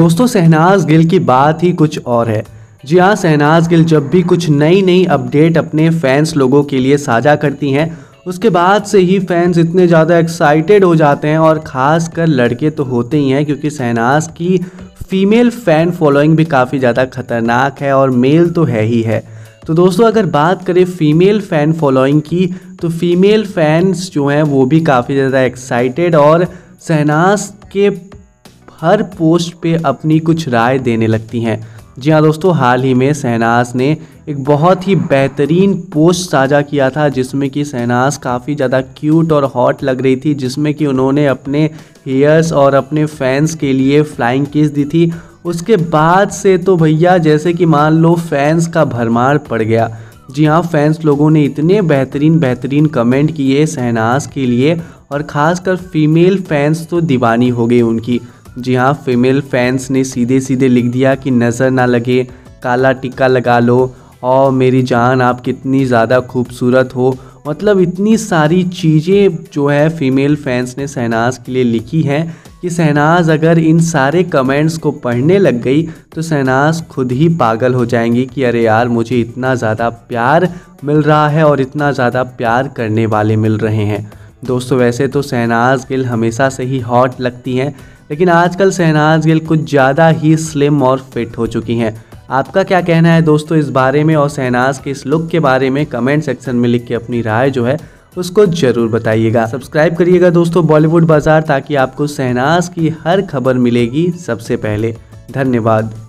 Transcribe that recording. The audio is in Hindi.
दोस्तों शहनाज गिल की बात ही कुछ और है। जी हाँ, शहनाज गिल जब भी कुछ नई अपडेट अपने फैंस लोगों के लिए साझा करती हैं उसके बाद से ही फैंस इतने ज़्यादा एक्साइटेड हो जाते हैं, और ख़ास कर लड़के तो होते ही हैं क्योंकि शहनाज की फ़ीमेल फ़ैन फॉलोइंग भी काफ़ी ज़्यादा ख़तरनाक है और मेल तो है ही है। तो दोस्तों अगर बात करें फ़ीमेल फ़ैन फॉलोइंग की तो फ़ीमेल फैंस जो हैं वो भी काफ़ी ज़्यादा एक्साइटेड और शहनाज के हर पोस्ट पे अपनी कुछ राय देने लगती हैं। जी हाँ दोस्तों, हाल ही में शहनाज ने एक बहुत ही बेहतरीन पोस्ट साझा किया था जिसमें कि शहनाज काफ़ी ज़्यादा क्यूट और हॉट लग रही थी, जिसमें कि उन्होंने अपने हेयर्स और अपने फैंस के लिए फ्लाइंग किस दी थी। उसके बाद से तो भैया जैसे कि मान लो फैंस का भरमार पड़ गया। जी हाँ, फैंस लोगों ने इतने बेहतरीन कमेंट किए शहनाज के लिए, और ख़ासकर फीमेल फैंस तो दीवानी हो गई उनकी। जी हाँ, फीमेल फैंस ने सीधे लिख दिया कि नज़र ना लगे, काला टिक्का लगा लो, और मेरी जान आप कितनी ज़्यादा खूबसूरत हो। मतलब इतनी सारी चीज़ें जो है फीमेल फैंस ने शहनाज के लिए लिखी हैं कि शहनाज अगर इन सारे कमेंट्स को पढ़ने लग गई तो शहनाज खुद ही पागल हो जाएंगी कि अरे यार मुझे इतना ज़्यादा प्यार मिल रहा है और इतना ज़्यादा प्यार करने वाले मिल रहे हैं। दोस्तों वैसे तो शहनाज गिल हमेशा से ही हॉट लगती हैं, लेकिन आजकल शहनाज गिल कुछ ज़्यादा ही स्लिम और फिट हो चुकी हैं। आपका क्या कहना है दोस्तों इस बारे में, और शहनाज के इस लुक के बारे में कमेंट सेक्शन में लिख के अपनी राय जो है उसको ज़रूर बताइएगा। सब्सक्राइब करिएगा दोस्तों बॉलीवुड बाजार, ताकि आपको शहनाज की हर खबर मिलेगी सबसे पहले। धन्यवाद।